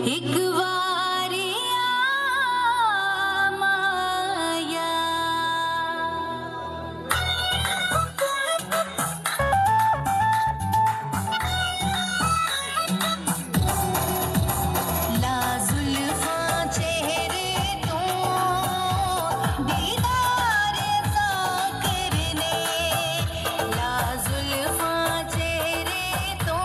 एक वारिया माया ला जुल्फा चेहरे तो दीदार सा करने ला जुल्फा चेहरे तो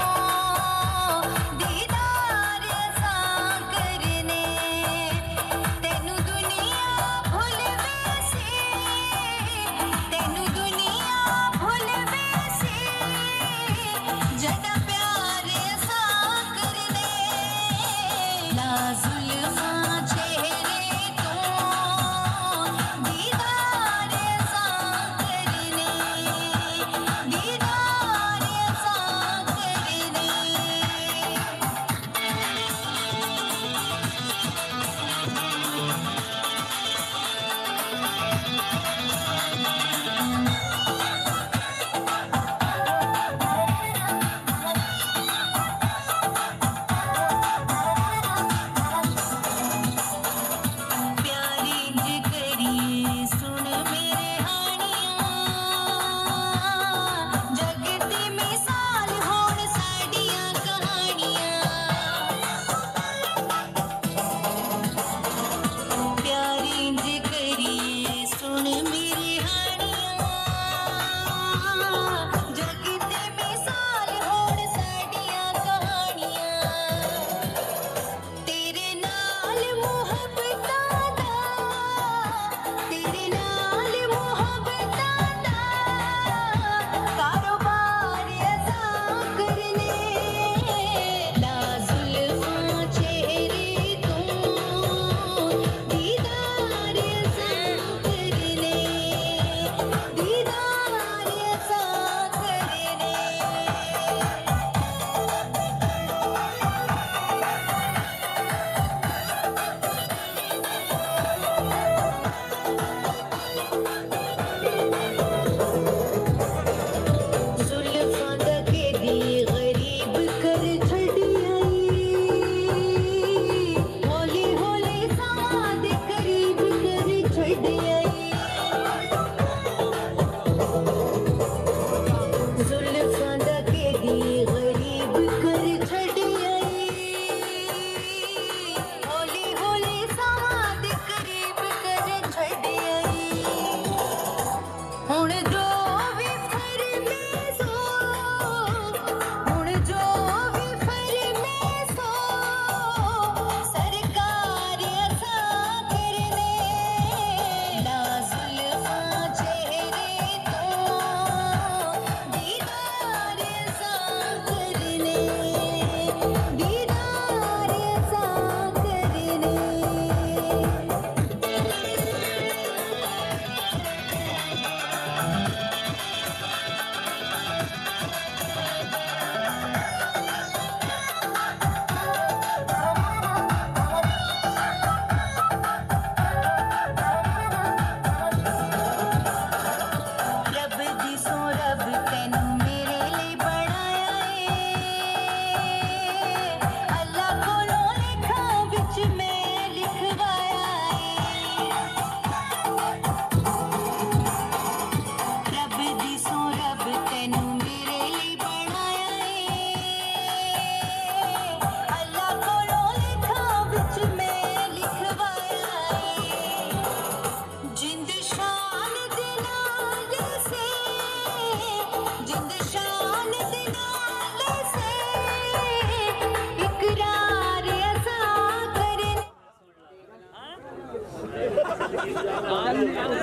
दीदार सा करने तेनू दुनिया भुल वैसे तेनू दुनिया भुल वैसे जदा प्यार सा करने ला जुल्फा चेहरे तो दीदार सा करने दीदार सा करने प्यारी जिगरिए सुन मेरे हानियां जगती मिसाल होण साडियां कहानियां प्यारी जिगरिए सुन मेरे हानियां जगती मिसाल होण साडियां कहानियां तेरे नाल मुहब्बतां दा तेरे नाल मुहब्बतां दा कारोबार असा करने ला जुल्फा चेहरे तो दीदार असा करने दीदार असा करने जुल्फा दा केदी गरीब कर छड़ी आई हौली हौली साद करीब कर छड़ी आई जुल्फा दा केदी गरीब कर छड़ी आई हौली हौली साद करीब कर छड़ी आई हुण जो भी फरमेसो हुण जो भी फरमेसो सरकार असा करने ला जुल्फा चेहरे तो दीदार असा करने दीदार असा करने रब दी सो रब तैनू मेरे लिए बनाया है अल्लाह कोलों लेखा विच मैं लिखवाया है रब दी सो रब तैनू मेरे लिए बनाया है अल्लाह कोलों लेखा विच मैं लिखवाया है जिंद शान दे नाल से जिंद शान दे नाल से इकरार असा करने